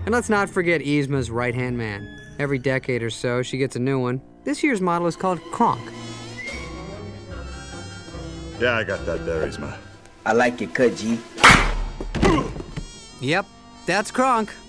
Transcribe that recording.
And let's not forget Yzma's right-hand man. Every decade or so, she gets a new one. This year's model is called Kronk. Yeah, I got that there, Yzma. I like your cut, G. Yep, that's Kronk.